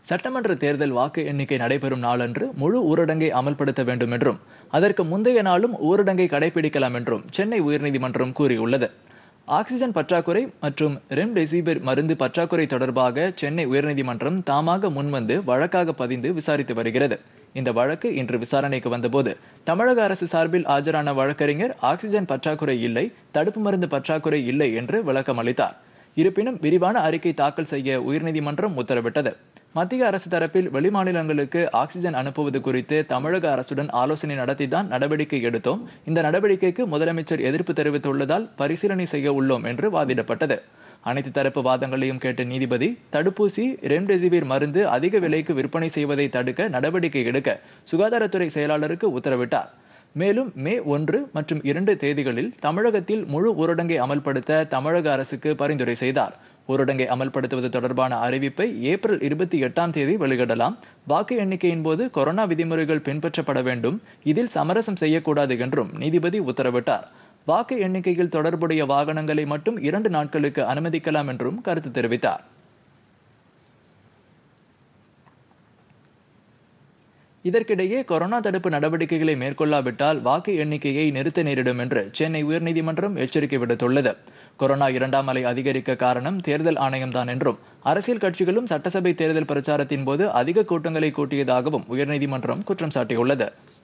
சட்டமன்ற தேர்தல் வாக்கு எண்ணிக்கை நடைபெறும் நாளன்று முழு ஊரடங்கை அமல்படுத்த வேண்டும் என்றும் அதற்கு முந்தைய நாளும் ஊரடங்கை கடைபிடிக்கலாம் என்றும் சென்னை உயர்நீதிமன்றம் கூறியுள்ளது. ஆக்சிஜன் பற்றாக்குறை மற்றும் ரெம்டெசிவிர் மருந்து பற்றாக்குறை தொடர்பாக சென்னை உயர்நீதிமன்றம் தாமாக முன்வந்து வழக்காக பதிந்து விசாரித்து வருகிறது. இந்த வழக்கு இன்று விசாரணைக்கு வந்தபோது தமிழக அரசு சார்பில் ஆஜரான வழக்கறிஞர் ஆக்சிஜன் பற்றாக்குறை இல்லை, தடுப்பு மருந்து பற்றாக்குறை இல்லை என்று விளக்கம் அளித்தார். இருப்பினும் விரிவான அறிக்கை தாக்கல் செய்ய உயர்நீதிமன்றம் உத்தரவிட்டது. மத்திய அரசு தரப்பில் வெளிமாநிலங்களுக்கு ஆக்சிஜன் அனுப்புவது குறித்து தமிழக அரசுடன் ஆலோசனை நடத்திதான் நடவடிக்கை எடுத்தோம். இந்த நடவடிக்கைக்கு முதலமைச்சர் எதிர்ப்பு தெரிவித்துள்ளதால் பரிசீலனை செய்ய உள்ளோம் என்று வாதிடப்பட்டது. அனைத்து தரப்பு வாதங்களையும் கேட்ட நீதிபதி தடுப்பூசி ரெம்டெசிவிர் மருந்து அதிக விலைக்கு விற்பனை செய்வதை தடுக்க நடவடிக்கை எடுக்க சுகாதாரத்துறை செயலாளருக்கு உத்தரவிட்டார். மேலும் மே 1 மற்றும் 2 தேதிகளில் தமிழகத்தில் முழு ஊரடங்கை அமல்படுத்த தமிழக அரசுக்கு பரிந்துரை செய்தார். ஊரடங்கை அமல்படுத்துவது தொடர்பான அறிவிப்பை ஏப்ரல் 28ஆம் தேதி வெளியிடலாம். வாக்கு எண்ணிக்கையின் போது கொரோனா விதிமுறைகள் பின்பற்றப்பட வேண்டும், இதில் சமரசம் செய்யக்கூடாது என்றும் நீதிபதி உத்தரவிட்டார். வாக்கு எண்ணிக்கையில் தொடர்புடைய வாகனங்களை மட்டும் 2 நாட்களுக்கு அனுமதிக்கலாம் என்றும் கருத்து தெரிவித்தார். இதற்கிடையே கொரோனா தடுப்பு நடவடிக்கைகளை மேற்கொள்ளாவிட்டால் வாக்கு எண்ணிக்கையை நிறுத்த நேரிடும் என்று சென்னை உயர்நீதிமன்றம் எச்சரிக்கை விடுத்துள்ளது. கொரோனா 2ஆம் அலை அதிகரிக்க காரணம் தேர்தல் ஆணையம்தான் என்றும் அரசியல் கட்சிகளும் சட்டசபை தேர்தல் பிரச்சாரத்தின் போது அதிக கூட்டங்களை கூட்டியதாகவும் உயர்நீதிமன்றம் குற்றம் சாட்டியுள்ளது.